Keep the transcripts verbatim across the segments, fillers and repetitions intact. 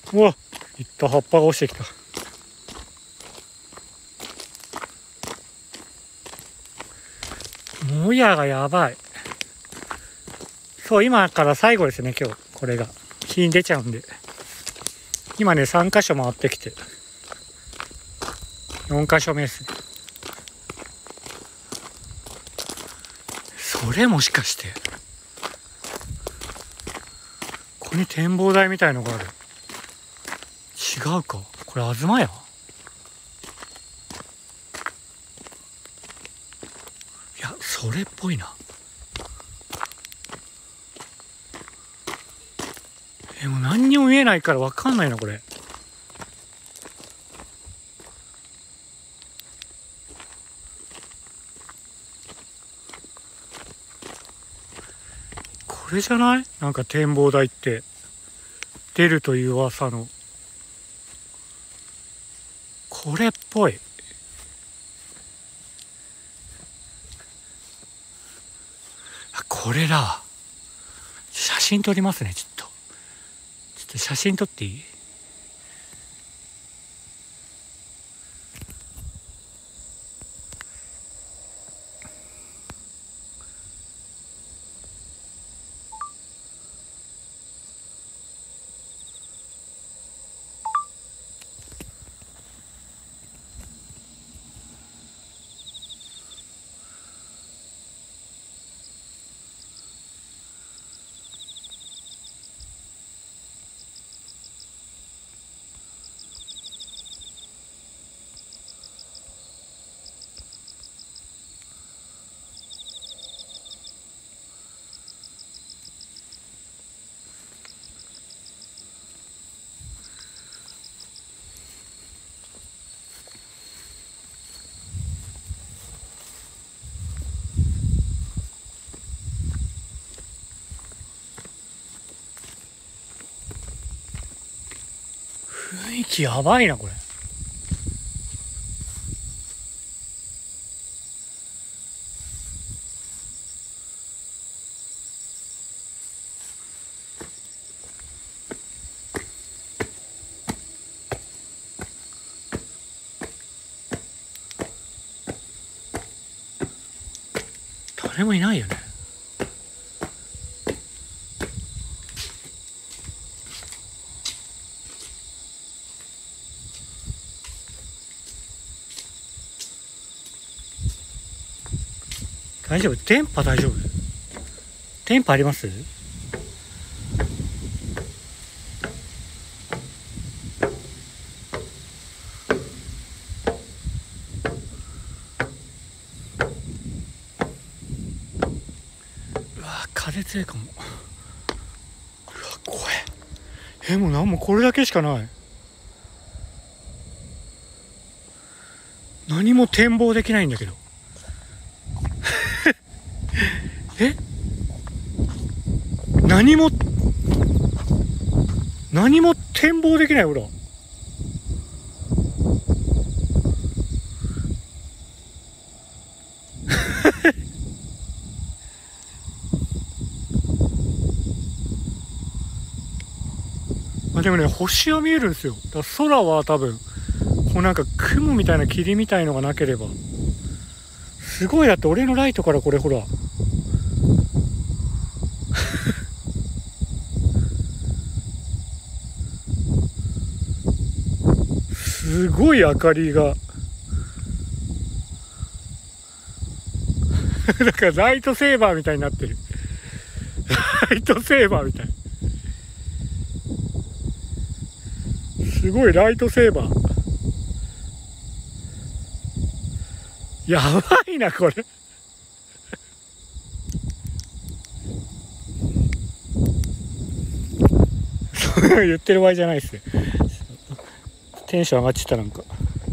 うわ、いった葉っぱが落ちてきた。もやがやばい。そう、今から最後ですね、今日。これが。日に出ちゃうんで。今ね、さんかしょ回ってきて。よんかしょめですね。それもしかして。ここに展望台みたいのがある。違うか。これ東屋？いや、それっぽいな。でも何にも見えないから分かんないな、これ。これじゃない？なんか展望台って出るという噂の。これっぽい。あ、これだ。写真撮りますね、ちょっと。ちょっと写真撮っていい？雰囲気やばいな、これ。誰もいないよね。大丈夫？電波大丈夫？電波あります？うわ、風強いかも。うわ、怖い。え、もうなんもこれだけしかない。何も展望できないんだけど。え？何も何も展望できない、ほら。あ、でもね、星は見えるんですよ。だから空は多分こうなんか雲みたいな霧みたいのがなければ。すごい。だって俺のライトからこれほらすごい明かりがだからライトセーバーみたいになってる。ライトセーバーみたい。すごいライトセーバー。やばいな、これ。そんなの言ってる場合じゃないですね。テンション上がっちゃった。なんか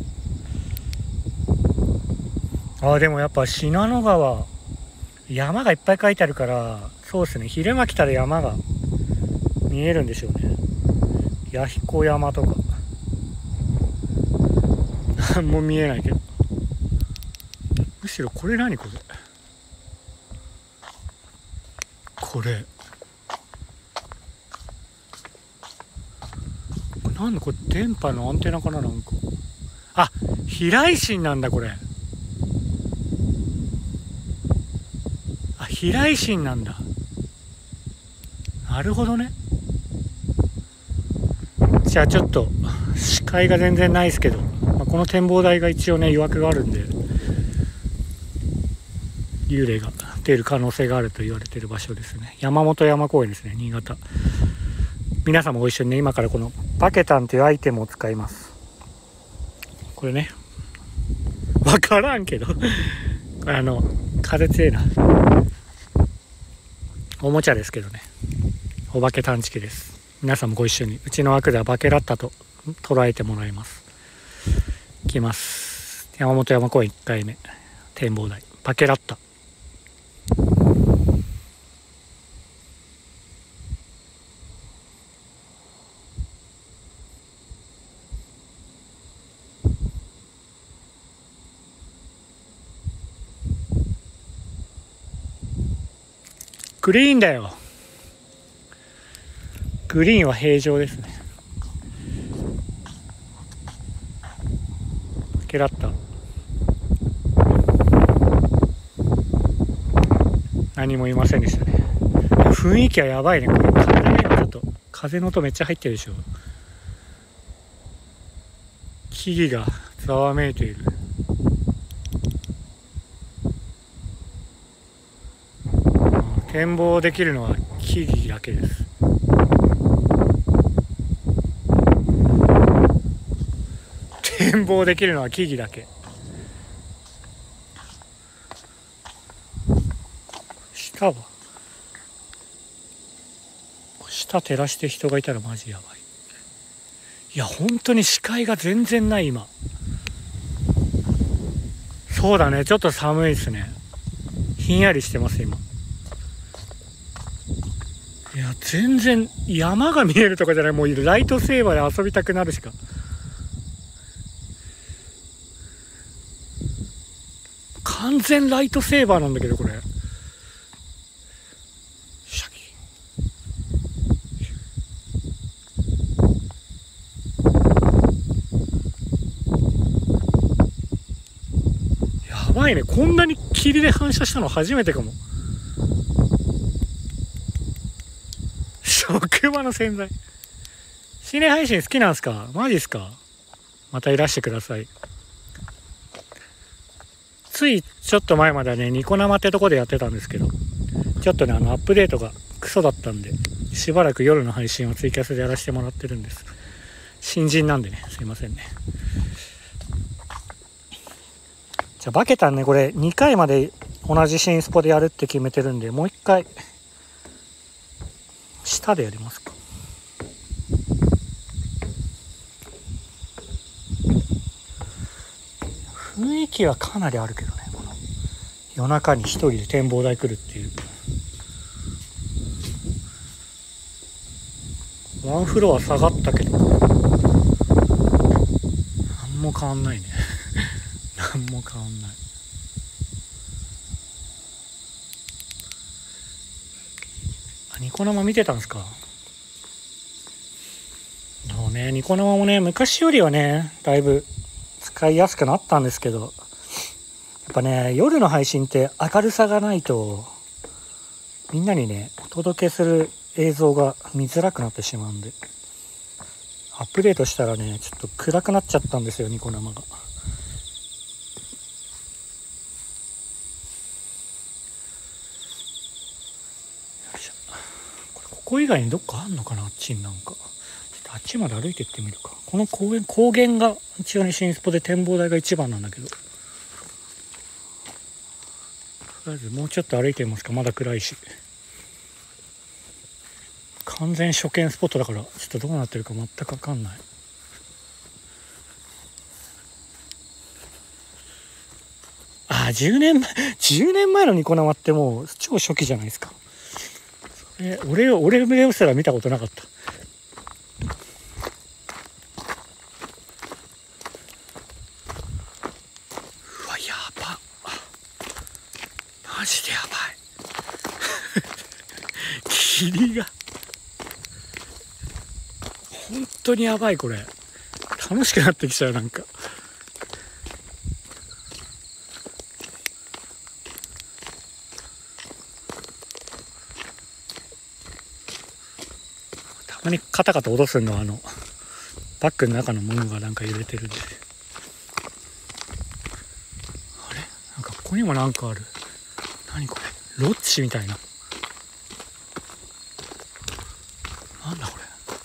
あー、でもやっぱ信濃川山がいっぱい書いてあるから、そうですね、昼間来たら山が見えるんでしょうね。弥彦山とか何も見えないけど。むしろこれ何これこれなんだこれ、電波のアンテナかな、なんか。あ、避雷針なんだこれ。あ、避雷針なんだ。なるほどね。じゃあちょっと視界が全然ないですけど、まあ、この展望台が一応ね、曰くがあるんで、幽霊が出る可能性があると言われている場所ですね。山本山公園ですね、新潟。皆さんもご一緒にね、今からこのバケタンというアイテムを使います。これね、わからんけどこれあの風強いな、おもちゃですけどね、お化け探知機です。皆さんもご一緒に、うちの枠ではバケラッタと捉えてもらいます。いきます。山本山公園いっかいめ、展望台バケラッタ。グリーンだよ。グリーンは平常ですね。バケラッタ。何もいませんでしたね。雰囲気はやばいね。これ風ね、ちょっと風の音めっちゃ入ってるでしょ。木々がざわめいている。展望できるのは木々だけです。展望できるのは木々だけ。下は下照らして人がいたらマジやばい。いや本当に視界が全然ない今。そうだね、ちょっと寒いですね。ひんやりしてます今。いや全然山が見えるとかじゃない、もうライトセーバーで遊びたくなるしか。完全ライトセーバーなんだけどこれ。シャキやばいね、こんなに霧で反射したの初めてかも。職場の洗剤。心霊配信好きなんすか？マジっすか？またいらしてください。ついちょっと前まではね、ニコ生ってとこでやってたんですけど、ちょっとね、あのアップデートがクソだったんで、しばらく夜の配信をツイキャスでやらせてもらってるんです。新人なんでね、すいませんね。じゃあバケタンね、これにかいまで同じ新スポでやるって決めてるんで、もういっかい下でやりますか。雰囲気はかなりあるけどね、この夜中に一人で展望台来るっていう。ワンフロア下がったけど何も変わんないね何も変わんない。ニコ生見てたんすか？そうね、ニコ生もね、昔よりはね、だいぶ使いやすくなったんですけど、やっぱね、夜の配信って明るさがないと、みんなにね、お届けする映像が見づらくなってしまうんで、アップデートしたらね、ちょっと暗くなっちゃったんですよ、ニコ生が。よいしょ。これ、ここ以外にどっかあんのかな、あっちになんか。ちょっとあっちまで歩いてってみるか。この公園、高原が一応ね、新スポで展望台が一番なんだけど。とりあえずもうちょっと歩いてみますか。まだ暗いし。完全初見スポットだから、ちょっとどうなってるか全く分かんない。ああ、じゅうねんまえ、じゅうねんまえのニコ生ってもう超初期じゃないですか。それ、俺、俺目すら見たことなかった。うわ、やば。マジでやばい。霧が。 本当にやばいこれ。楽しくなってきちゃうなんか。たまにカタカタ落とすのはあのバッグの中のものがなんか揺れてるんで。あれなんかここにもなんかある。何これロッジみたいな。なんだこれ。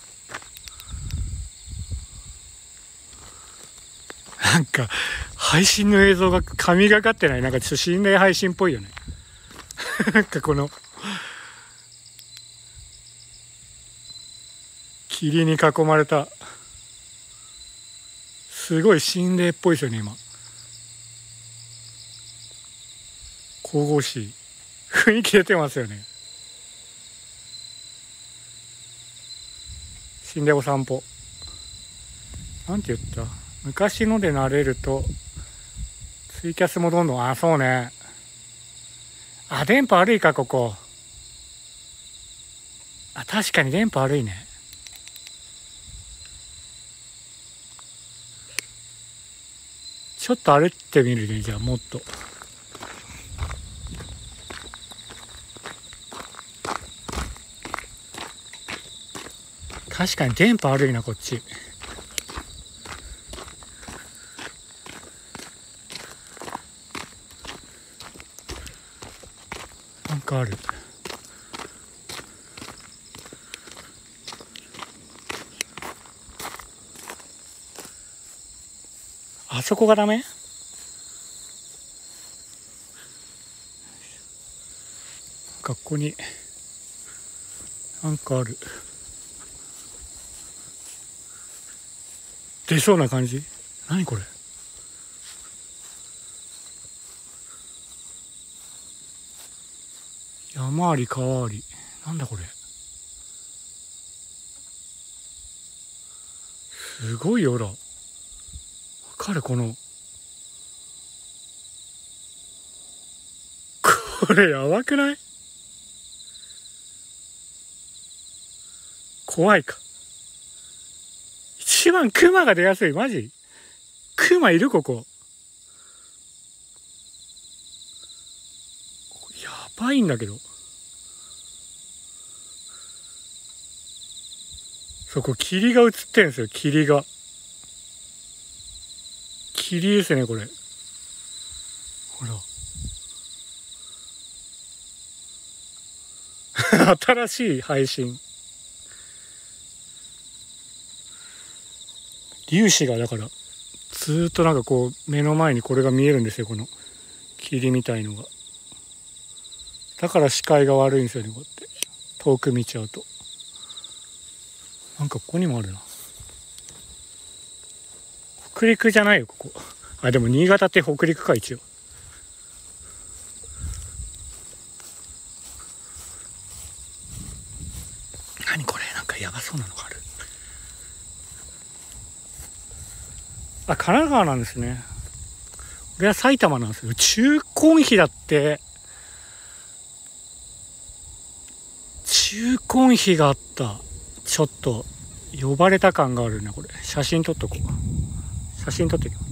なんか配信の映像が神がかってない。なんかちょっと心霊配信っぽいよね。なんかこの霧に囲まれたすごい心霊っぽいですよね今。神々しい雰囲気出てますよね。心霊お散歩なんて言った。昔ので慣れるとツイキャスもどんどん。あ、そうね。あ、電波悪いかここ。あ、確かに電波悪いね。ちょっと歩ってみるね。じゃあもっと。確かに電波悪いなこっち。なんかある。あそこがダメ？ここになんかある。出そうな感じ。何これ。山あり川あり。なんだこれ。すごいよほら。わかるこの。これやばくない？怖いか。一番クマが出やすい。マジクマいるここ。やばいんだけど。そこ霧が映ってるんですよ。霧が霧ですねこれ。ほら新しい配信。粒子がだからずーっとなんかこう目の前にこれが見えるんですよ。この霧みたいのが。だから視界が悪いんですよね。こうやって遠く見ちゃうと。なんかここにもあるな。北陸じゃないよここ。あ、でも新潟って北陸か一応。何これ。なんかやばそうなのがある。あ、神奈川なんですね。俺は埼玉なんですよ。中根比だって。中根比があった。ちょっと呼ばれた感があるねこれ。写真撮っとこう。写真撮ってきます。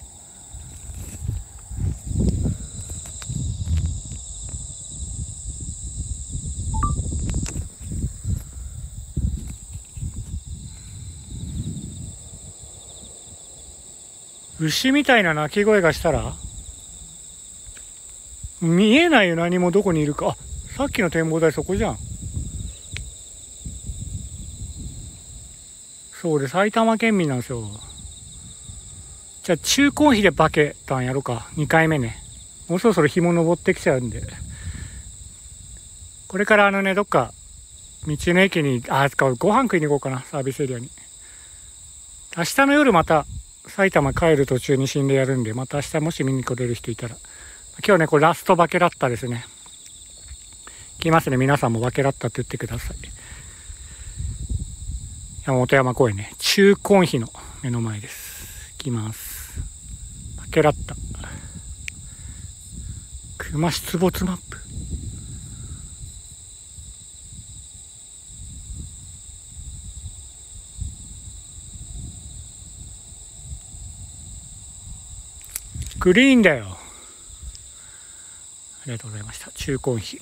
牛みたいな鳴き声がしたら見えないよ。何もどこにいるか。あ、さっきの展望台そこじゃん。そうで埼玉県民なんですよ。じゃあ中根比でバケタンやろうか。にかいめね。もうそろそろ日も登ってきちゃうんで、これからあのねどっか道の駅にあご飯食いに行こうかな。サービスエリアに。明日の夜また埼玉帰る途中に心霊やるんで、また明日もし見に来れる人いたら。今日ねこれラストバケラッタですね。来ますね。皆さんもバケラッタって言ってください。山本山公園ね、中根比の目の前です。来ます。バケラッタ熊出没マップ。 グリーンだよ。ありがとうございました。中婚費。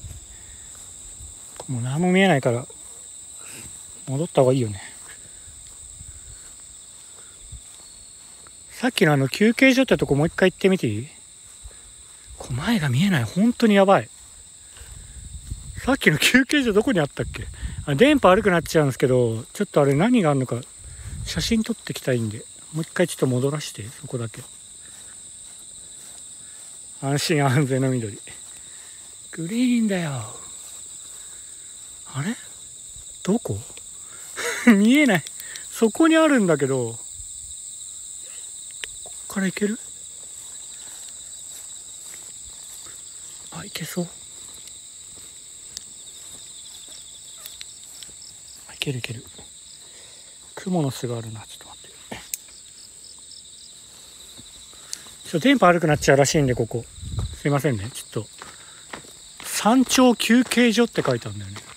もう何も見えないから戻った方がいいよね。さっきのあの休憩所ってとこもう一回行ってみていい？こう前が見えない。本当にやばい。さっきの休憩所どこにあったっけ？あ、電波悪くなっちゃうんですけど、ちょっとあれ何があるのか写真撮ってきたいんで、もう一回ちょっと戻らして、そこだけ。安心安全の緑。グリーンだよ。あれ？どこ？見えない。そこにあるんだけど、こっから行ける？あ、行けそう。いけるいける。蜘蛛の巣があるな。ちょっと待って。ちょっと電波悪くなっちゃうらしいんで、ここ。すいませんね。ちょっと。山頂休憩所って書いてあるんだよね。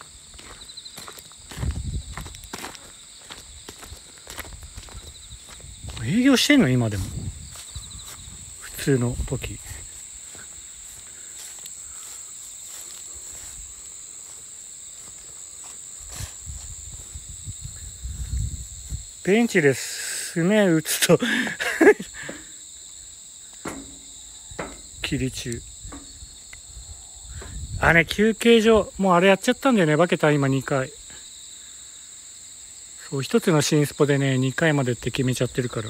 営業してんの今でも。普通の時。ベンチです。すね打つと霧中。あれ休憩所もうあれやっちゃったんだよね。バケタ今にかい。そう一つの新スポでねにかいまでって決めちゃってるから。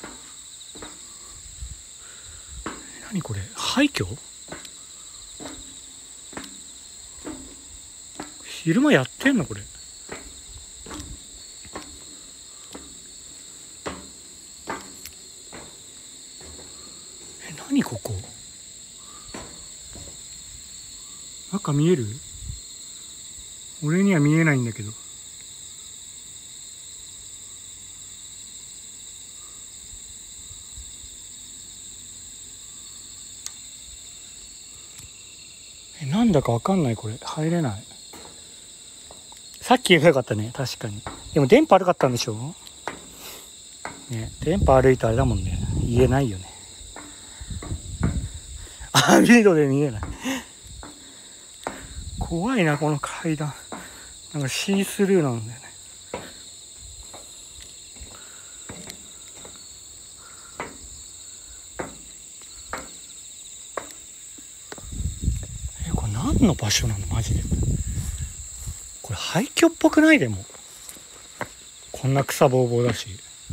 何これ廃墟？昼間やってんのこれ？何ここ？中見える？俺には見えないんだけど。え、なんだかわかんないこれ。入れない。さっき言えばよかったね。確かに。でも電波悪かったんでしょ？ね、電波悪いとあれだもんね。言えないよね。あ、ビードで見えない。怖いなこの階段。なんかシースルーなんだよね。え、これ何の場所なのマジで。これ廃墟っぽくない？でもこんな草ぼうぼうだし。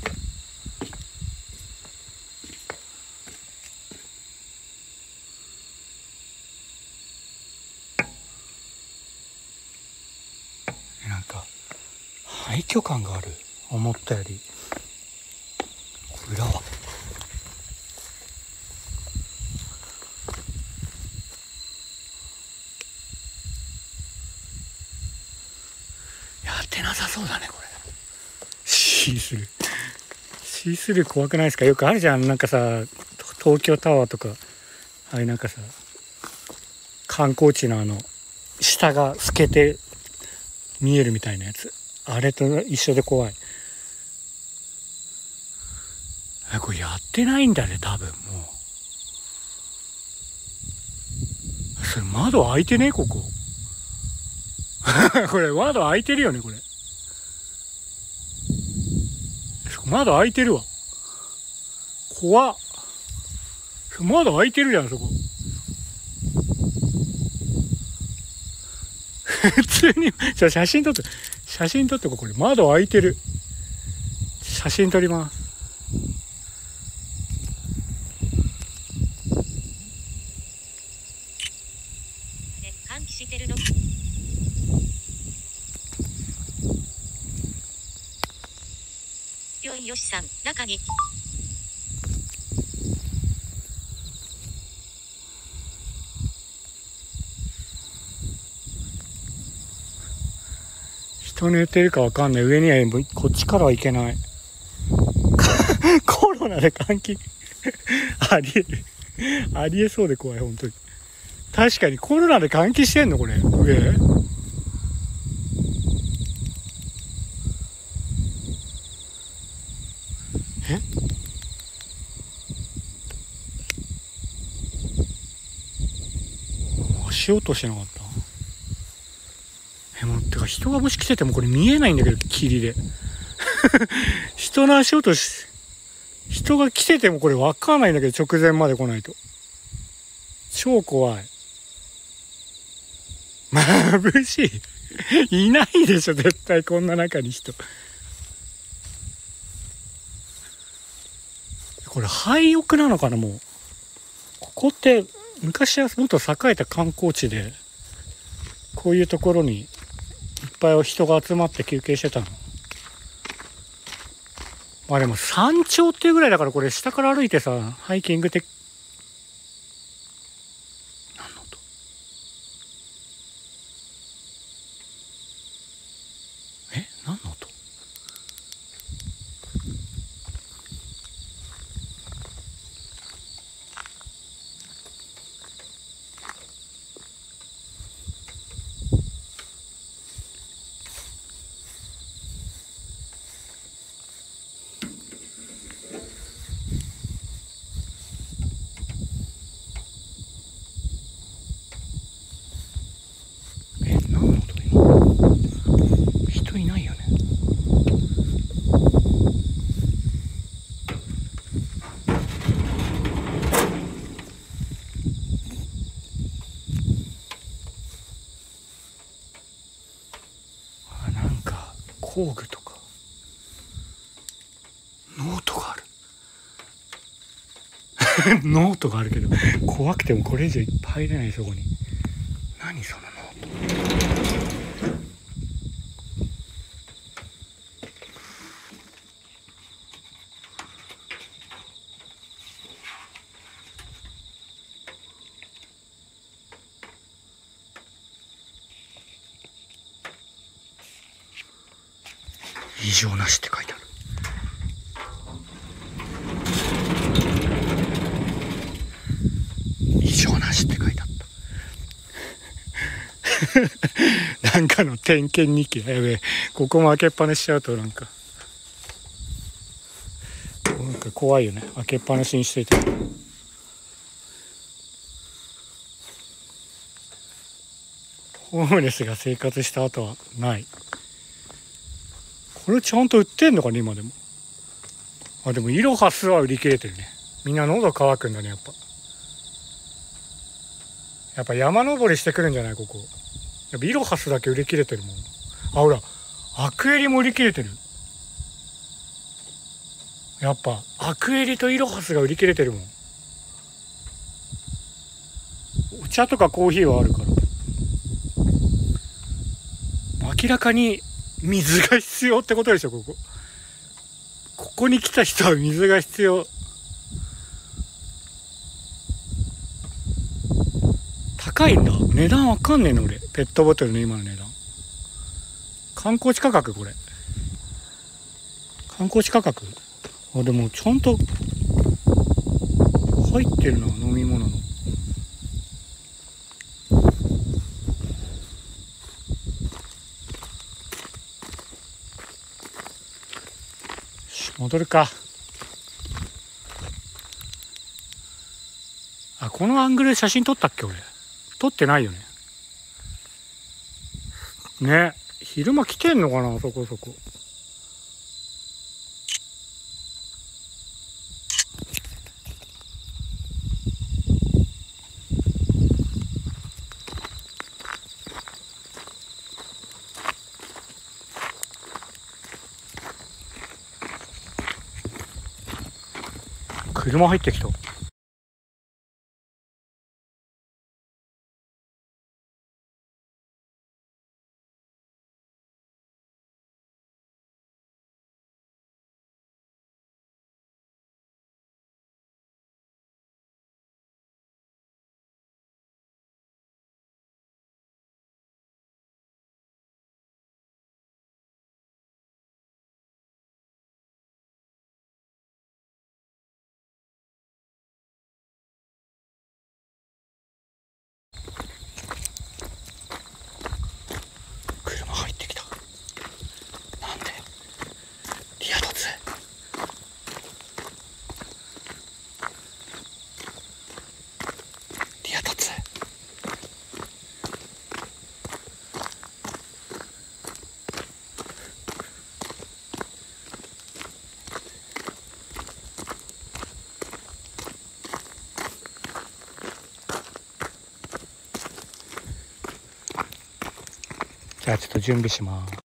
なんか廃墟感がある。思ったより。裏はやってなさそうだねこれ。シースルーシースルー怖くないですか？よくあるじゃん。なんかさ東京タワーとかあれなんかさ観光地のあの下が透けて見えるみたいなやつ。あれと一緒で怖い。え、これやってないんだね多分もう。それ窓開いてねえこここれ窓開いてるよねこれ。窓開いてるわ。怖っ。窓開いてるじゃんそこ。普通にじゃ写真撮って写真撮ってこれ窓開いてる。写真撮ります。 換気してるの。よいよしさん中に。 人に言ってるかわかんない。上にはこっちからは行けないコロナで換気ありえるありえそうで怖い本当に。確かにコロナで換気してんのこれ上。え足音しなかった？え、もうてか人がもし来ててもこれ見えないんだけど、霧で人の足音し、人が来ててもこれ分かんないんだけど、直前まで来ないと超怖い。眩しいいないでしょ絶対、こんな中に人。これ廃屋なのかな。もうここって昔はもっと栄えた観光地で、こういうところにいっぱい人が集まって休憩してたの。まあでも山頂っていうぐらいだから、これ下から歩いてさ、ハイキング的、何の音？え、何の音？え、何の音？今人いないよね。あ、なんか工具とかノートがあるノートがあるけど怖くてもこれ以上いっぱい入れない、そこに。何そのノート？異常なしって書いてある。異常なしって書いてあったなんかの点検日記だ。やべえ、ここも開けっぱなししちゃうとなんかなんか怖いよね、開けっぱなしにしていて。ホームレスが生活した後はない。これちゃんと売ってんのかね今でも。あ、でもイロハスは売り切れてるね。みんな喉乾くんだね、やっぱ。やっぱ山登りしてくるんじゃない、ここ。やっぱイロハスだけ売り切れてるもん。あ、ほらアクエリも売り切れてる。やっぱアクエリとイロハスが売り切れてるもん。お茶とかコーヒーはあるから。明らかに水が必要ってことでしょ、ここ。ここに来た人は水が必要。高いんだ。値段わかんねえの俺。ペットボトルの今の値段。観光地価格これ。観光地価格。あ、でもちゃんと入ってるな、飲み物の。戻るか。あ、このアングルで写真撮ったっけ俺。撮ってないよね。ね、昼間来てんのかな、そこそこ。車入ってきた。 じゃあちょっと準備します。